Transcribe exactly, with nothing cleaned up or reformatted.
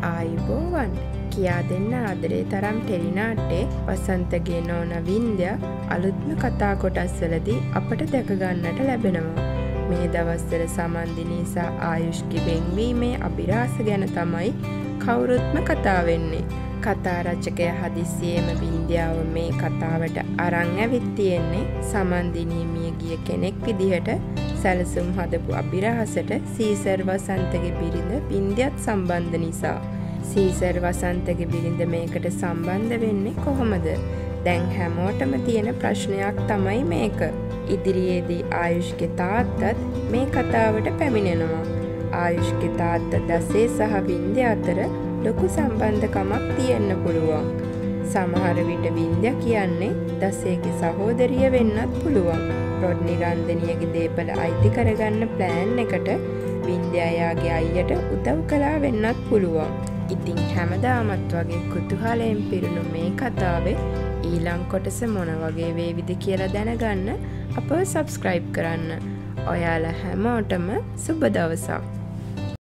ආයුබෝවන් කියා දෙන්න ආදරේ තරම් ටෙලිනාට්‍යයේ වසන්තගේ නෝන වින්ද්‍යා අලුත්ම කතා කොටස් වලදී අපට දැක ගන්නට ලැබෙනවා. මේ දවස්වල සමන්දිනී සහ ආයුෂ්ගේ වෙන්වීමේ අභිරහස ගැන තමයි කවුරුත්ම කතා වෙන්නේ. කතා රචකයා හදිස්සියේම වින්ද්‍යාව මේ කතාවට අරන් ඇවිත් තියෙන්නේ සමන්දිනී මියගිය කෙනෙක් විදිහට සැලසුම් හදපු අභිරහසට සීසර් වසන්තගේ බිරිඳ වින්ද්‍යාත් සම්බන්ධ නිසා. සීසර් වසන්තගේ බිරිඳ මේකට සම්බන්ධ වෙන්නේ කොහොමද? දැන් හැමෝටම තියෙන ප්‍රශ්නයක් තමයි මේක. ඉදිරියේදී ආයුෂ්ගේ තාත්තත් මේ කතාවට පැමිණෙනවා. ආයුෂ්ගේ තාත්තා දසේ සහ වින්ද්‍යා අතර ලොකු සම්බන්ධකමක් තියෙන්න පුළුවන්. සමහර විට වින්ද්‍යා කියන්නේ දසේගේ සහෝදරිය වෙන්නත් පුළුවන්. රොඩ්නි රන්දනියගේ දේපල අයිති කරගන්න ප්ලෑන් එකට වින්ද්‍යා යාගේ අයියට උදව් කළා වෙන්නත් පුළුවන්. ඉතින් හැමදාමත් වගේ කුතුහලයෙන් පිරුණු මේ කතාවේ ඊළඟ කොටස මොන වගේ වේවිද කියලා දැනගන්න අපව සබ්ස්ක්‍රයිබ් කරන්න. ඔයාලා හැමෝටම සුබ දවසක්.